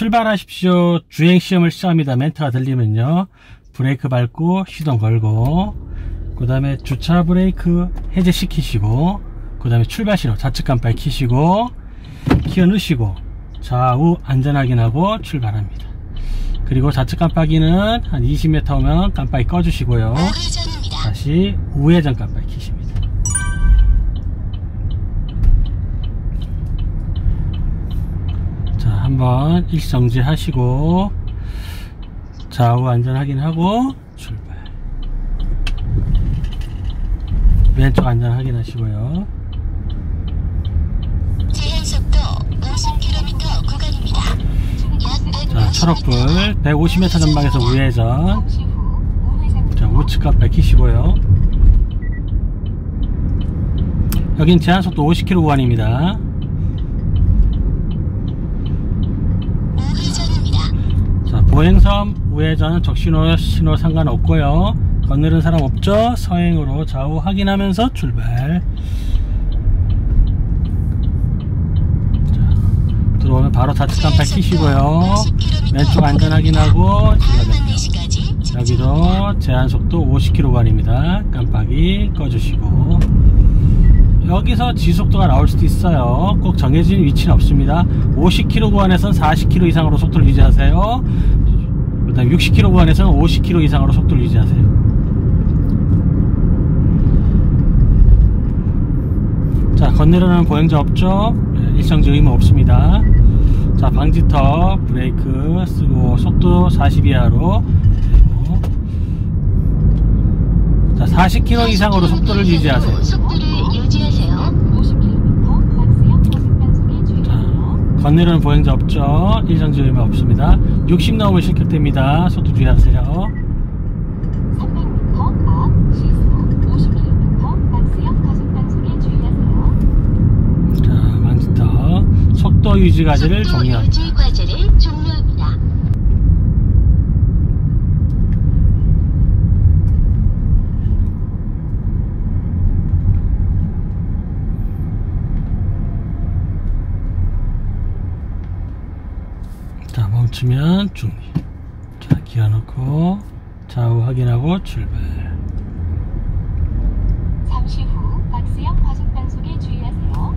출발하십시오. 주행시험을 시작합니다. 멘트가 들리면요, 브레이크 밟고 시동 걸고, 그 다음에 주차 브레이크 해제시키시고, 그 다음에 출발 신호 좌측 깜빡이 켜시고, 키어 넣으시고, 좌우 안전 확인하고 출발합니다. 그리고 좌측 깜빡이는 한 20m 오면 깜빡이 꺼주시고요, 다시 우회전 깜빡이 켜십니다. 자, 한번 일정지 하시고 좌우 안전 확인하고 출발. 왼쪽 안전 확인하시고요. 제한속도 50km 구간입니다. 자, 초록불 150m 전방에서 우회전. 자, 우측 깜빡이 켜시고요. 여긴 제한속도 50km 구간입니다. 자, 보행섬 우회전 적신호 신호 상관없고요. 건너는 사람 없죠? 서행으로 좌우 확인하면서 출발. 자, 들어오면 바로 좌측 깜빡이 켜시고요. 왼쪽 안전 확인하고 질러냅니다. 여기도 제한속도 50km 구간입니다. 깜빡이 꺼주시고, 여기서 지속도가 나올 수도 있어요. 꼭 정해진 위치는 없습니다. 50km 구간에서는 40km 이상으로 속도를 유지하세요. 그 다음 60km 구간에서는 50km 이상으로 속도를 유지하세요. 자, 건너려는 보행자 없죠? 일정지 의무 없습니다. 자, 방지턱 브레이크 쓰고 속도 40 이하로. 자, 40km 이상으로 속도를 유지하세요. 건너려는 보행자 없죠? 일정지 의무 없습니다. 60 넘으면 실격됩니다. 속도 주의하세요. 300m 앞 시속 50km 박스형 과속단속에 주의하세요. 자, 방지턱 속도 유지 과제를 종료합니다. 속도 유지 과제를 종료합니다. 자, 멈추면 중립. 자, 기어 넣고 좌우 확인하고 출발. 잠시 후 박스형 과속단속에 주의하세요.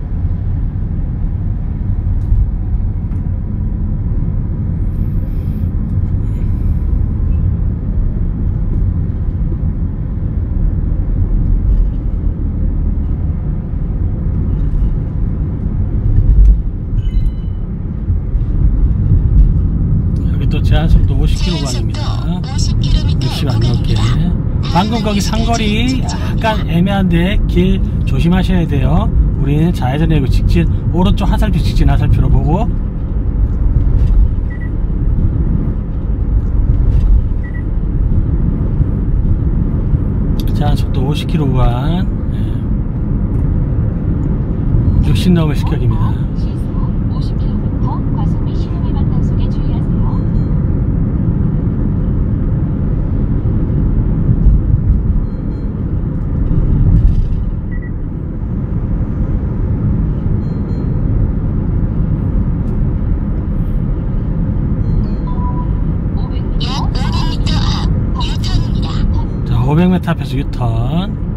또 제한속도 50km 구간입니다. 60 안 넘게. 방금 거기 상거리 약간 애매한데 길 조심하셔야 돼요. 우리는 좌회전이고 직진, 오른쪽 화살표 직진 화살표로 보고. 제한속도 50km 구간, 60 넘으면 실격입니다. 시속 50km 과속 및 신호위반 단속에 주의하세요. 약 500m 앞 유턴입니다. 자, 500m 앞에서 유턴.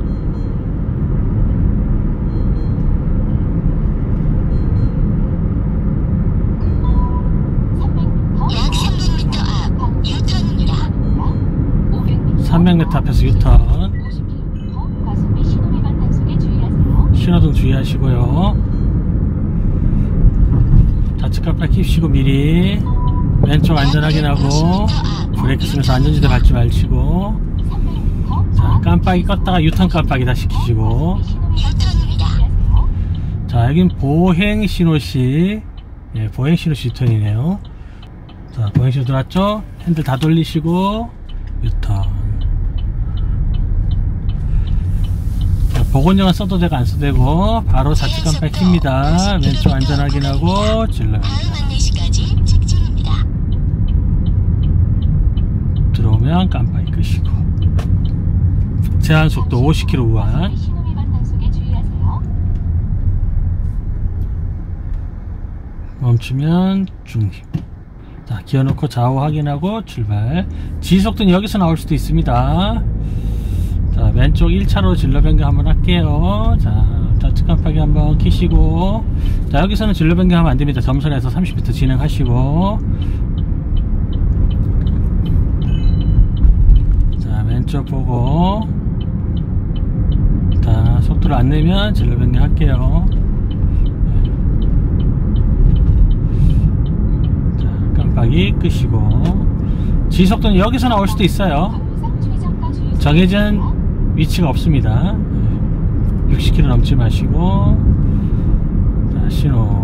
약 300m 앞 유턴입니다. 300m 앞에서 유턴. 50km 과속 및 신호위반 단속에 주의하세요. 신호등 주의하시고요. 좌측 깜빡이 켜시고 미리 왼쪽 안전 확인하고 브레이크 쓰면서 안전지대 밟지 마시고. 자, 깜빡이 껐다가 유턴 깜빡이 다시 켜시고. 자, 여긴 보행신호시, 보행신호시 유턴이네요. 자, 보행신호 들어왔죠? 핸들 다 돌리시고 유턴. 자, 보건용은 써도 되고 안 써도 되고 바로 좌측 깜빡이 킵니다. 왼쪽 안전 확인하고 질러갑니다. 들어오면 깜빡이 끄시고. 제한속도 50km 구간. 멈추면 중립. 자, 기어놓고 좌우 확인하고 출발. 지속도는 여기서 나올 수도 있습니다. 자, 왼쪽 1차로 진로 변경 한번 할게요. 자, 좌측 깜빡이 한번 켜시고, 자, 여기서는 진로 변경하면 안됩니다. 점선에서 30m 진행하시고, 자, 왼쪽 보고, 자, 속도를 안 내면 진로 변경 할게요. 자, 깜빡이 끄시고, 지속도는 여기서 나올 수도 있어요. 정해진 위치가 없습니다. 60km 넘지 마시고, 자, 신호.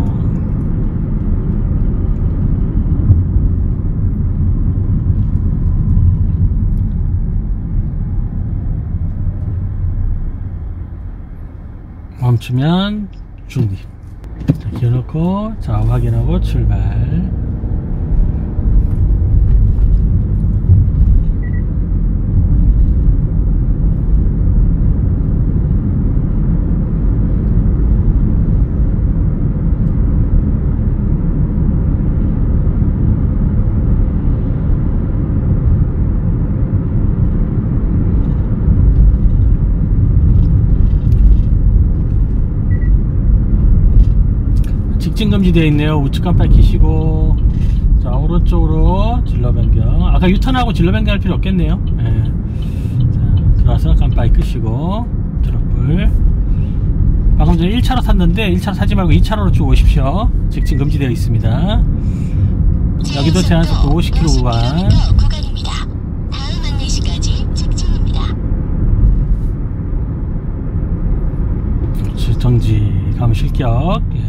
멈추면 중립. 자, 기어놓고 좌우 확인하고 출발. 직진 금지되어 있네요. 우측 깜빡이 켜시고, 자, 오른쪽으로 진로 변경. 아까 유턴하고 진로 변경할 필요 없겠네요. 네. 자, 들어와서 깜빡이 끄시고 드롭불. 방금 전에 1차로 탔는데 1차로 타지 말고 2차로로 쭉 오십시오. 직진 금지되어 있습니다. 여기도 제한속도 50km 구간. 다음 안내시까지 직진입니다. 그렇지, 정지. 가면 실격. 예.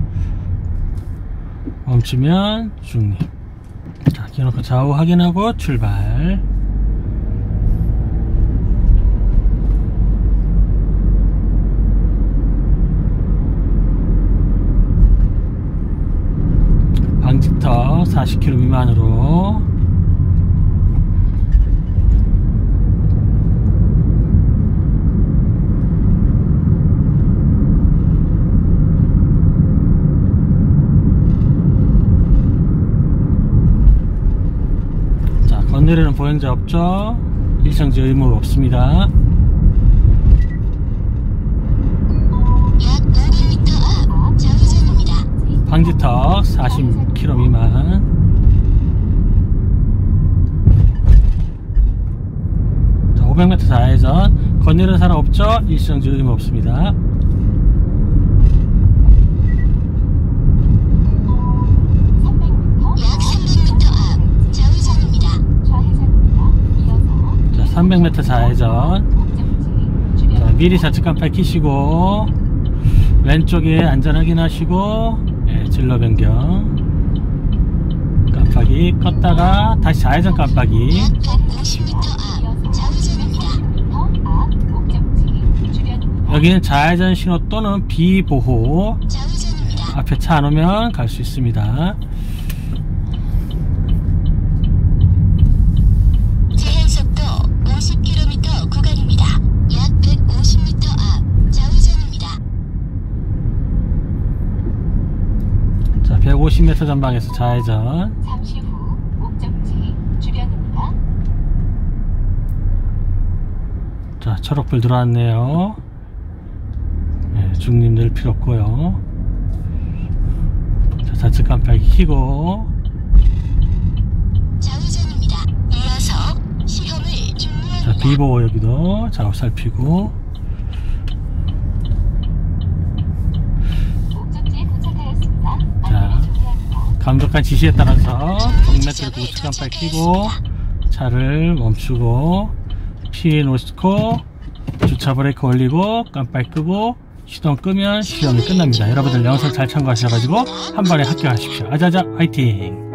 멈추면 중립. 자, 기어놓고 좌우 확인하고 출발. 방지턱 40km 미만으로. 건너려는 보행자 없죠? 일상지 의무 없습니다. 약 500m 앞 좌회전입니다. 방지턱 40km 미만. 자, 500m 좌회전. 건너려는 사람 없죠? 일상지 의무 없습니다. 약 300m 앞 좌회전입니다. 300m 좌회전. 자, 미리 좌측 깜빡이 켜시고, 왼쪽에 안전 확인하시고, 예, 진로 변경. 깜빡이 껐다가 다시 좌회전 깜빡이. 약 150m 앞 좌회전입니다. 여기는 좌회전 신호 또는 비보호. 좌회전입니다. 앞에 차 안 오면 갈 수 있습니다. 제한속도 50km 구간입니다. 약 150m 앞 좌회전입니다. 자, 150m 전방에서 좌회전. 잠시 후 목적지 주변입니다. 자, 초록불 들어왔네요. 네, 중립 늘 필요 없고요. 자, 좌측 깜빡이 켜고. 좌회전입니다. 이어서 시험을 자, 종료합니다. 비보호 여기도 좌우 살피고. 목적지에 도착하였습니다. 자, 안내를 종료합니다. 감독한 지시에 따라서 정면으로 우측 깜빡이 켜고 차를 멈추고 피해 놓고 주차 브레이크 올리고 깜빡이 끄고 시동 끄면 시험이 끝납니다. 여러분들 영상 잘 참고하셔가지고 한 번에 합격하십시오. 아자자 화이팅!